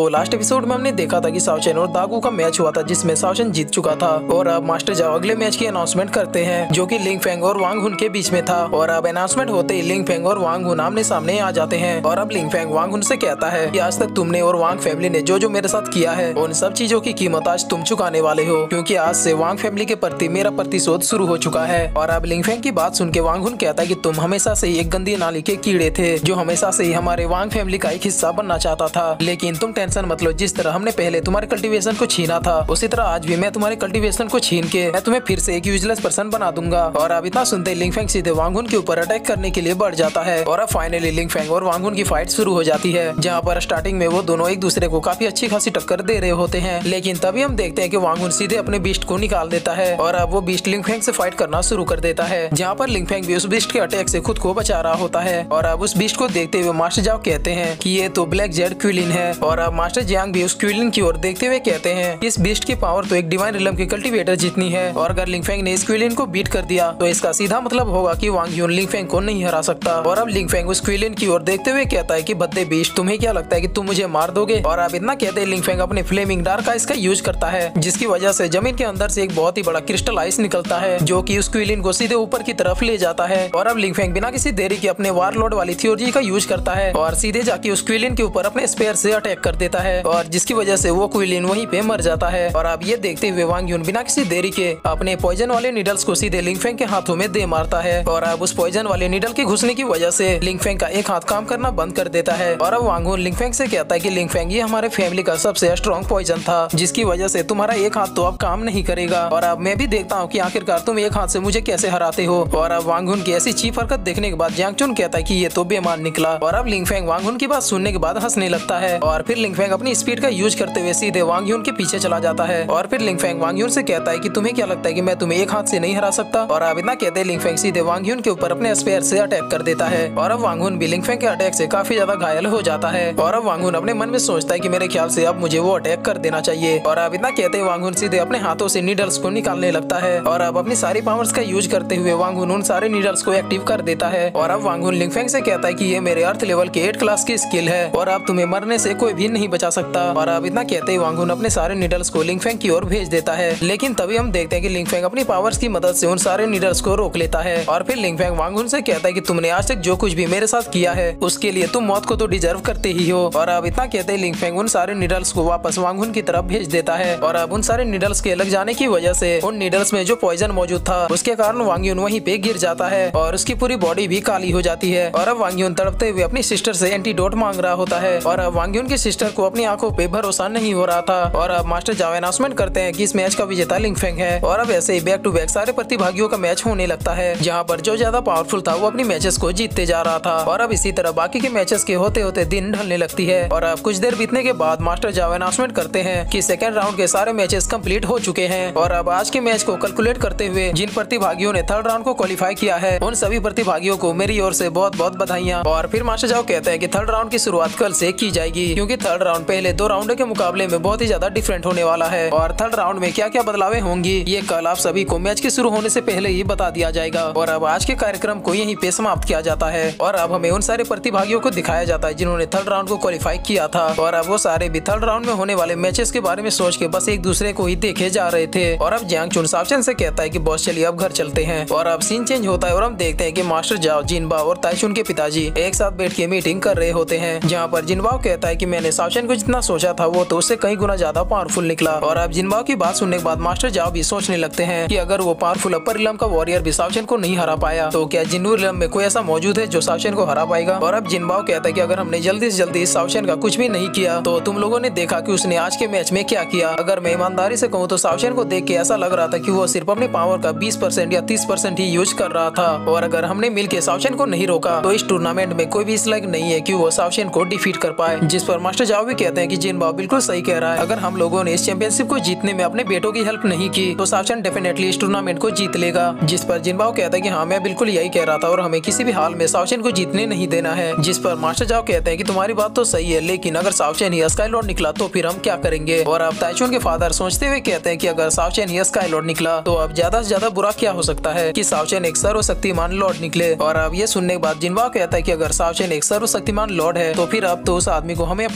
Last episode में हमने देखा था कि शाओचेन और दागू का मैच हुआ था जिसमें शाओचेन जीत चुका था और अब मास्टर जाओ अगले मैच की अनाउंसमेंट करते हैं जो कि लिंग फेंग और वांग हुन के बीच में था। और अब अनाउंसमेंट होते ही लिंग फेंग और वांग हुन आमने सामने आ जाते हैं और अब लिंग फेंग वांग हुन से कहता है कि आज तक तुमने और वांग फैमिली ने जो मेरे साथ किया है उन सब चीजों की कीमत आज तुम चुकाने वाले हो, क्योंकि आज से वांग फैमिली के प्रति मेरा प्रतिशोध शुरू हो चुका है। और अब लिंग फेंग की बात सुन के वांग हुन कहता है कि तुम हमेशा से ही एक गंदी नाली के कीड़े थे जो हमेशा से ही हमारे वांग फैमिली का एक हिस्सा बनना चाहता था, लेकिन तुम टेंशन मत लो, जिस तरह हमने पहले तुम्हारे कल्टीवेशन को छीना था उसी तरह आज भी मैं तुम्हारे कल्टीवेशन को छीन के मैं तुम्हें फिर से एक यूजलेस पर्सन बना दूंगा। और अब इतना सुनते लिंग फेंग सीधे वांग हुन के ऊपर अटैक करने के लिए बढ़ जाता है और अब फाइनली लिंग फेंग और वांग हुन की फाइट शुरू हो जाती है, जहाँ पर स्टार्टिंग में वो दोनों एक दूसरे को काफी अच्छी खासी टक्कर दे रहे होते हैं, लेकिन तभी हम देखते हैं कि वांग हुन सीधे अपने बीस्ट को निकाल देता है और अब वो बीस्ट लिंग फेंग से फाइट करना शुरू कर देता है, जहाँ पर लिंग फेंग भी उस बीस्ट के अटैक से खुद को बचा रहा होता है। और अब उस बीस्ट को देखते हुए मास्टर जाओ कहते हैं कि ये तो ब्लैक जेड क्विलिन है और अब मास्टर जियांग भी उस क्विलिन की ओर देखते हुए कहते हैं इस बीस्ट की पावर तो एक डिवाइन रिलम के कल्टीवेटर जितनी है और अगर लिंग फेंग ने इस क्विलिन को बीट कर दिया तो इसका सीधा मतलब होगा कि वांग ह्यून लिंग फेंग को नहीं हरा सकता। और अब लिंग फेंग उस क्विलिन की ओर देखते हुए कहता है कि भद्दे बीस्ट तुम्हें क्या लगता है कि तुम मुझे मार दोगे। और अब इतना कहते हैं लिंग फेंग अपने फ्लेमिंग डार्क आइस का यूज करता है, जिसकी वजह से जमीन के अंदर से एक बहुत ही बड़ा क्रिस्टल आइस निकलता है जो कि उस क्विलिन को सीधे ऊपर की तरफ ले जाता है। और अब लिंग फेंग बिना किसी देरी के अपने वारलॉर्ड वाली थ्योरी का यूज करता है और सीधे जाके उस क्विलिन के ऊपर अपने स्पेयर से अटैक कर देता है और जिसकी वजह से वो क्विलिन वहीं पे मर जाता है। और अब ये देखते हुए वांग ह्यून बिना किसी देरी के अपने पॉइजन वाले नीडल्स को सीधे लिंग फेंग के हाथों में दे मारता है और अब उस पॉइजन वाले नीडल के घुसने की वजह से लिंग फेंग का एक हाथ काम करना बंद कर देता है। और अब वांग ह्यून लिंग फेंग से कहता है कि लिंग फेंग ये हमारे फैमिली का सबसे स्ट्रॉन्ग पॉइजन था जिसकी वजह से तुम्हारा एक हाथ तो अब काम नहीं करेगा और अब मैं भी देखता हूँ कि आखिरकार तुम एक हाथ से मुझे कैसे हराते हो। और अब वांग ह्यून की ऐसी चीप हरकत देखने के बाद जियांग चुन कहता है कि ये तो बेमान निकला। और अब लिंग फेंग वांग ह्यून की बात सुनने के बाद हंसने लगता है और फिर लिंग फेंग अपनी स्पीड का यूज करते हुए सीधे वांग ह्यून के पीछे चला जाता है। और फिर लिंग फेंग वांग ह्यून से कहता है कि तुम्हें क्या लगता है कि मैं तुम्हें एक हाथ से नहीं हरा सकता। और अब इतना कहते लिंग फेंग सीधे वांग ह्यून के ऊपर अपने स्पेयर से अटैक कर देता है और अब वांग ह्यून भी लिंग फेंग के अटैक से काफी ज्यादा घायल हो जाता है। और अब वांग ह्यून अपने मन में सोचता है कि मेरे ख्याल से अब मुझे वो अटैक कर देना चाहिए। और अब इतना कहते वांग ह्यून सीधे अपने हाथों से नीडल्स को निकालने लगता है और अब अपनी सारी पावर्स का यूज करते हुए वांग ह्यून उन सारे नीडल्स को एक्टिव कर देता है। और अब वांग ह्यून लिंग फेंग से कहता है कि ये मेरे अर्थ लेवल के 8 क्लास की स्किल है और अब तुम्हें मरने से कोई भी नहीं बचा सकता। और अब इतना कहते ही वांग ह्यून अपने सारे नीडल्स को लिंग फेंग की ओर भेज देता है, लेकिन तभी हम देखते हैं कि लिंग फेंग अपनी पावर्स की मदद से उन सारे नीडल्स को रोक लेता है। और फिर लिंग फेंग वांग ह्यून से कहता है कि तुमने आज तक जो कुछ भी मेरे साथ किया है उसके लिए तुम मौत को तो डिजर्व करते ही हो। और अब इतना कहते ही लिंग फेंग उन सारे नीडल्स को वापस वांग ह्यून की तरफ भेज देता है और अब उन सारे नीडल्स के लग जाने की वजह से उन नीडल्स में जो पॉइजन मौजूद था उसके कारण वांग ह्यून वहीं पे गिर जाता है और उसकी पूरी बॉडी भी काली हो जाती है। और अब वांग ह्यून तड़पते हुए अपनी सिस्टर से एंटीडोट मांग रहा होता है और अब वांग ह्यून की सिस्टर को अपनी आंखों पे भरोसा नहीं हो रहा था। और अब मास्टर जाओ अनाउंसमेंट करते हैं कि इस मैच का विजेता लिंग फेंग है। और अब ऐसे ही बैक टू बैक सारे प्रतिभागियों का मैच होने लगता है, जहाँ पर जो ज्यादा पावरफुल था वो अपनी मैचेस को जीतते जा रहा था। और अब इसी तरह बाकी के मैचेस के होते होते दिन ढलने लगती है और अब कुछ देर बीतने के बाद मास्टर जाओ अनाउंसमेंट करते हैं कि सेकंड राउंड के सारे मैचेस कंप्लीट हो चुके हैं। और अब आज के मैच को कैलकुलेट करते हुए जिन प्रतिभागियों ने थर्ड राउंड को क्वालिफाई किया है उन सभी प्रतिभागियों को मेरी ओर से बहुत बहुत बधाइयाँ। और फिर मास्टर जाओ कहते हैं कि थर्ड राउंड की शुरुआत कल से की जाएगी, क्योंकि थर्ड राउंड पहले 2 राउंड के मुकाबले में बहुत ही ज्यादा डिफरेंट होने वाला है और थर्ड राउंड में क्या क्या बदलावें होंगी ये कल आप सभी को मैच के शुरू होने से पहले ही बता दिया जाएगा। और अब आज के कार्यक्रम को यहीं पे समाप्त किया जाता है और अब हमें उन सारे प्रतिभागियों को दिखाया जाता है जिन्होंने थर्ड राउंड को क्वालिफाई किया था। और अब वो सारे भी थर्ड राउंड में होने वाले मैचेस के बारे में सोच के बस एक दूसरे को ही देखे जा रहे थे। और अब जियांग चुन शाओचेन से कहता है कि बॉस चलिए अब घर चलते हैं। और अब सीन चेंज होता है और हम देखते हैं कि मास्टर जाओ, जिनबा और ताइचुन के पिताजी एक साथ बैठ के मीटिंग कर रहे होते हैं, जहाँ पर जिनबाओ कहता है कि मैंने शाओचेन को जितना सोचा था वो तो उससे कई गुना ज्यादा पावरफुल निकला। और अब जिनबाओ की बात सुनने के बाद मास्टर जाओ भी सोचने लगते हैं कि अगर वो पावरफुल अपर रिलम का वॉरियर भी शाओचेन को नहीं हरा पाया तो क्या जिन्नू रिलम में कोई ऐसा मौजूद है जो शाओचेन को हरा पाएगा। और अब जिनबाओ कहता है कि अगर हमने जल्दी से जल्दी शाओचेन का कुछ भी नहीं किया तो तुम लोगों ने देखा कि उसने आज के मैच में क्या किया। अगर मैं ईमानदारी से कहूँ तो शाओचेन को देख के ऐसा लग रहा था कि वो सिर्फ अपने पावर का 20% या 30% ही यूज कर रहा था और अगर हमने मिलकर शाओचेन को नहीं रोका तो इस टूर्नामेंट में कोई भी इस लायक नहीं है कि वो शाओचेन को डिफीट कर पाए। जिस पर मास्टर जाओ भी कहते हैं कि जिनबाओ बिल्कुल सही कह रहा है, अगर हम लोगों ने इस चैंपियनशिप को जीतने में अपने बेटों की हेल्प नहीं की तो शाओचेन डेफिनेटली इस टूर्नामेंट को जीत लेगा। जिस पर जिनबाओ कहता है कि हाँ मैं बिल्कुल यही कह रहा था और हमें किसी भी हाल में शाओचेन को जीतने नहीं देना है। जिस पर मास्टर जाओ कहते हैं कि तुम्हारी बात तो सही है, लेकिन अगर शाओचेन ही स्काई लॉर्ड निकला तो फिर हम क्या करेंगे। और अब ताइचुन के फादर सोचते हुए कहते हैं कि अगर शाओचेन ही स्काई लॉर्ड निकला तो अब ज्यादा से ज्यादा बुरा क्या हो सकता है कि शाओचेन एक सर्वशक्तिमान लॉर्ड निकले। और अब ये सुनने के बाद जिनबाओ कहता है कि अगर शाओचेन एक सर्वशक्तिमान लॉर्ड है तो फिर अब तो उस आदमी को हमें अपनी हेल्प के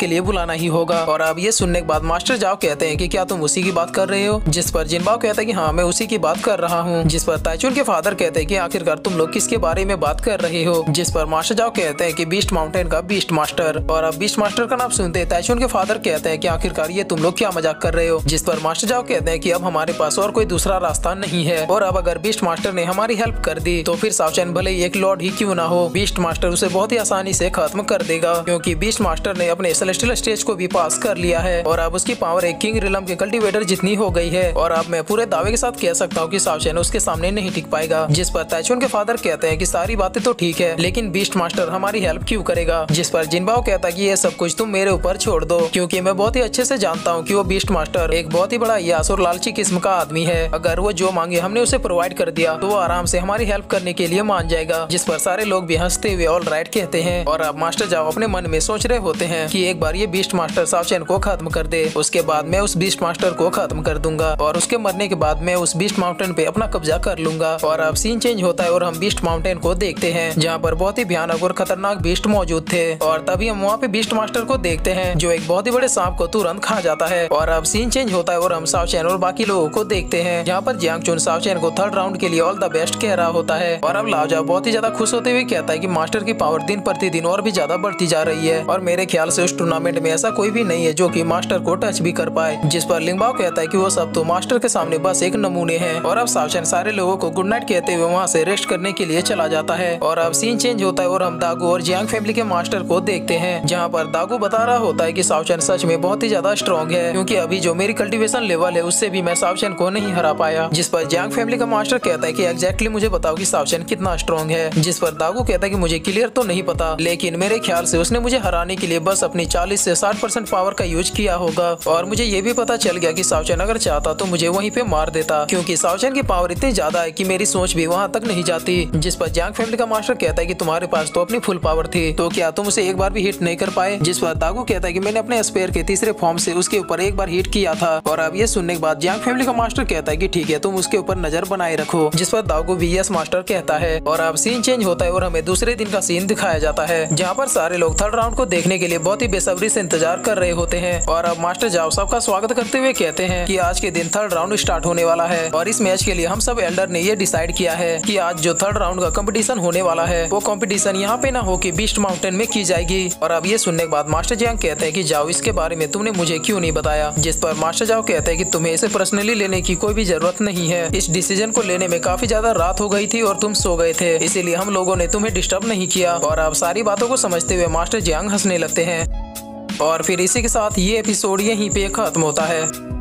के लिए बुलाना ही होगा। और अब ये सुनने के बाद मास्टर जाओ कहते हैं कि क्या तुम उसी की बात कर रहे हो? जिस पर जिनबाओ कहता है कि हाँ मैं उसी की बात कर रहा हूँ। जिस पर ताइचुन के फादर कहते हैं कि आखिरकार तुम लोग किसके बारे में बात कर रहे हो? जिस पर मास्टर जाओ कहते हैं कि बीस्ट माउंटेन का बीस्ट मास्टर। और अब बीस्ट मास्टर का नाम सुनते ताइचुन के फादर कहते हैं कि आखिरकार ये तुम लोग क्या मजाक कर रहे हो? जिस पर मास्टर जाओ कहते हैं कि अब हमारे पास और कोई दूसरा रास्ता नहीं है, और अब अगर बीस्ट मास्टर ने हमारी हेल्प कर दी तो फिर सावचैन भले ही एक लॉर्ड ही क्यों ना हो, बीस्ट मास्टर उसे बहुत ही आसानी से खत्म कर देगा, क्योंकि बीस्ट मास्टर ने अपने सेलेस्टियल स्टेज को भी पास कर लिया है और अब उसकी पावर एक किंग रिलम के कल्टीवेटर जितनी हो गई है। और अब मैं पूरे दावे के साथ कह सकता हूँ कि सावचैन उसके सामने नहीं टिक पाएगा। जिस पर ताइचुन के फादर कहते हैं कि सारी बातें तो ठीक है, लेकिन बीस्ट मास्टर हमारी हेल्प क्यों करेगा? जिस पर जिनबाओ कहता है कि ये सब कुछ तुम मेरे ऊपर छोड़ दो, क्योंकि मैं बहुत ही अच्छे से जानता हूँ कि वो बीस्ट मास्टर एक बहुत ही बड़ा यास और लालची किस्म का आदमी है। अगर वो जो मांगे हमने उसे प्रोवाइड कर दिया तो वो आराम से हमारी हेल्प करने के लिए मान जाएगा। जिस पर सारे लोग भी हंसते हुए ऑल राइट कहते हैं। और अब मास्टर जाओ अपने मन में सोच रहे होते हैं कि एक बार ये बीस्ट मास्टर सावचैन को खत्म कर दे, उसके बाद मैं उस बीस्ट मास्टर को खत्म कर दूंगा और उसके मरने के बाद मैं उस बीस्ट माउंटेन पे अपना कब्जा कर लूंगा। और अब सीन चेंज होता है और हम बीस्ट माउंटेन को देखते हैं, जहाँ पर बहुत ही भयानक और खतरनाक बीस्ट मौजूद थे। और तभी हम वहाँ पे बीस्ट मास्टर को देखते हैं जो एक बहुत ही बड़े सांप को तुरंत खा जाता है। और अब सीन चेंज होता है और हम सावचैन और बाकी लोगों को देखते हैं, जहाँ पर जियांग चुन सावचैन को थर्ड राउंड के लिए ऑल द बेस्ट कह रहा होता है। और अब लाओ जाओ बहुत ही ज्यादा खुश होते हुए कहता है कि मास्टर की पावर दिन प्रतिदिन और भी ज्यादा बढ़ती जा रही है और मेरे ख्याल से उस टूर्नामेंट में ऐसा कोई भी नहीं है जो कि मास्टर को टच भी कर पाए। जिस पर लिंगबाओ कहता है कि वो सब तो मास्टर के सामने बस एक नमूने हैं। और अब सावचैन सारे लोगों को गुड नाइट कहते हुए वहाँ से रेस्ट करने के लिए चला जाता है। और अब सीन चेंज होता है और हम दागू और जियांग फैमिली के मास्टर को देखते हैं, जहाँ पर दागू बता रहा होता है कि सावचैन सच में बहुत ही ज्यादा स्ट्रॉन्ग है, क्योंकि अभी जो मेरी कल्टीवेशन लेवल है उससे भी मैं सावचैन को नहीं हरा पाया। जिस पर जियांग फैमिली का मास्टर कहता है कि एग्जैक्टली मुझे बताओ कि सावचैन कितना स्ट्रॉन्ग है। जिस पर दागू कहता है कि मुझे क्लियर तो नहीं पता, लेकिन मेरे ख्याल से उसने मुझे हराने के लिए बस अपनी 40 से 60% पावर का यूज किया होगा। और मुझे ये भी पता चल गया कि सावचैन अगर चाहता तो मुझे वहीं पे मार देता, क्योंकि सावचैन की पावर इतनी ज्यादा है कि मेरी सोच भी वहाँ तक नहीं जाती। जिस पर जियांग फैमिली का मास्टर कहता है कि तुम्हारे पास तो अपनी फुल पावर थी, तो क्या तुम उसे एक बार भी हिट नहीं कर पाए? जिस पर दागू कहता है कि मैंने अपने स्पेयर के तीसरे फॉर्म से उसके ऊपर एक बार हिट किया था। और अब ये सुनने के बाद जियांग फैमिली का मास्टर कहता है कि ठीक है तुम उसके ऊपर नजर बनाए रखो। जिस पर दागू भी यस मास्टर कहता है। और अब सीन चेंज होता है और हमें दूसरे दिन का सीन दिखाया जाता है, जहाँ पर सारे लोग थर्ड राउंड को देखने के लिए बहुत ही बेसब्री से इंतजार कर रहे होते हैं। और अब मास्टर जाओ सबका स्वागत करते हुए कहते हैं कि आज के दिन थर्ड राउंड स्टार्ट होने वाला है और इस मैच के लिए हम सब एल्डर ने ये डिसाइड किया है कि आज जो थर्ड राउंड का कंपटीशन होने वाला है वो कंपटीशन यहाँ पे ना हो कि बीस्ट माउंटेन में की जाएगी। और अब ये सुनने के बाद मास्टर जियांग कहते हैं कि जाओ इसके बारे में तुमने मुझे क्यों नहीं बताया? जिस पर मास्टर जाओ कहते हैं कि तुम्हें इसे पर्सनली लेने की कोई भी जरूरत नहीं है, इस डिसीजन को लेने में काफी ज्यादा रात हो गई थी और तुम सो गए थे, इसीलिए हम लोगों ने तुम्हें डिस्टर्ब नहीं किया। और अब सारी बातों को समझते हुए मास्टर जियांग हंसने लगते हैं। और फिर इसी के साथ ये एपिसोड यहीं पे खत्म होता है।